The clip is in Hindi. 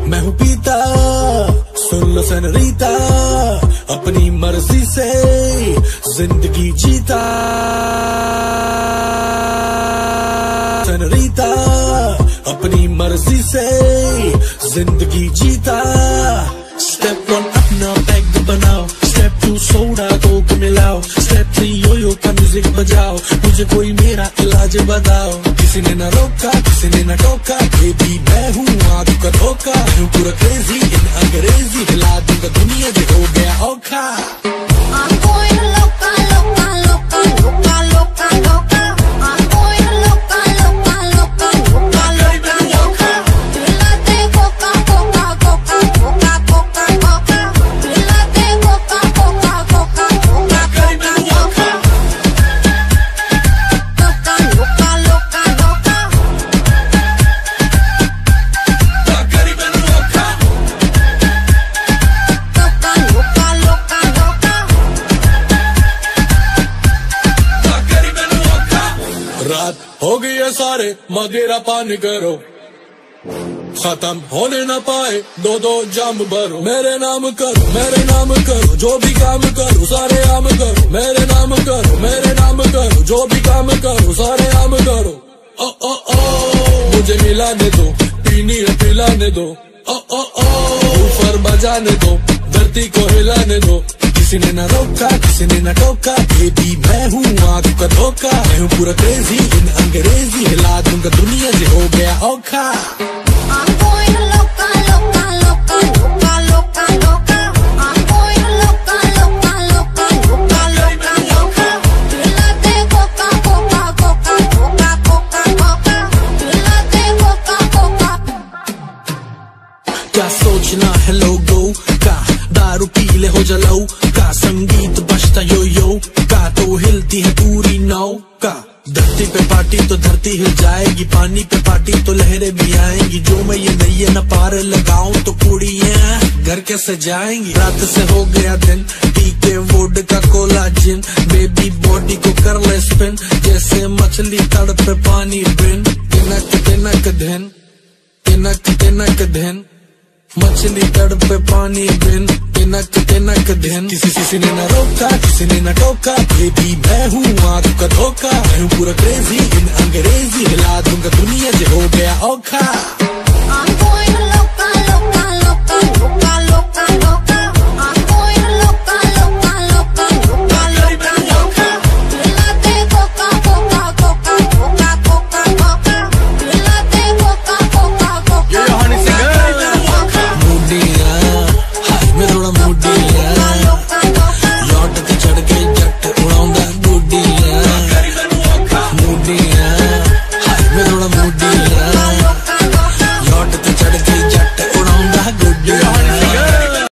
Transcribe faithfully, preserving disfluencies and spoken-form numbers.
मैं हूँ पीता, सुन लो सनरीता, अपनी मर्जी से जिंदगी जीता। सनरीता, अपनी मर्जी से जिंदगी जीता। स्टेप वन अपना पैग बनाओ, स्टेप टू सोडा कोक मिलाओ, स्टेप थ्री योयो का म्यूजिक बजाओ, मुझे कोई मेरा इलाज बताओ। किसी ने न रोका, किसी ने न टोका, बेबी मैं हूँ आग का धोखा। मैं हूँ पूरा क्रेजी इन अंग्रेजी, हिला दूंगा दुनिया जो हो गया औखा। I'm going loca, loca, loca, loca, loca, loca. I'm going loca, loca, loca, loca, loca, loca. Dilate coca, coca, coca, coca, coca, coca. Dilate coca, coca, coca, coca, coca, coca. Loca, loca, loca, loca. Caribe loca. Loca, loca, loca, loca. Caribe loca. रात हो गई है सारे मदिरा पानी करो, खत्म होने न पाए दो दो जाम भरो। मेरे नाम करो, मेरे नाम करो, जो भी काम करो सारे आम करो। मेरे नाम करो, मेरे नाम करो, जो भी काम करो सारे आम करो। ओ ओ ओ मुझे मिलाने दो, पीनी है पिलाने दो। ओ ओ ओ ऊपर बजाने दो, धरती को हिलाने दो। किसी ने न रोका, किसी ने न टोका, बेबी मैं हूँ आग का धोखा। मैं हूँ पूरा क्रेजी इन अंग्रेजी, हिला दूंगा दुनिया जो हो गया औखा। I'm going loca, loca, loca, loca, loca, loca. I'm going loca, loca, loca, loca, loca, loca. Dilate coca, coca, coca, coca, coca, coca. Dilate coca, coca. क्या सोचना है लोगों का, दारू पी ले हो जलाओ का, संगीत बजता यो यो का, तो हिलती है पूरी नौका। धरती पे पार्टी तो धरती हिल जाएगी, पानी पे पार्टी तो लहरें भी आएंगी। जो मैं ये नैये न पार लगाऊं तो कुड़ियां घर कैसे जाएंगी। रात से हो गया दिन, टीके वोड का कोला जिन, बेबी बॉडी को कर ले स्पिन, जैसे मछली तड़पे पानी बिन। तिनक तिनक दिन, तिनक तिनक दिन, मछली तड़पे पानी बिन, तिनक तिनक दिन। किसी किसी ने न रोका, किसी ने न टोका, बेबी मैं हूँ आग का धोखा। मैं हूँ पूरा क्रेजी इन अंग्रेजी, हिला दूंगा दुनिया जो हो गया औखा। I'm going loca, loca, loca, loca, loca, loca. I'm going loca, loca, loca, loca, loca, loca. Dilate coca, coca, coca, coca, coca, coca. Dilate coca, coca, coca. Yo, honey, singer. Moody, ah, hi, मैं थोड़ा moody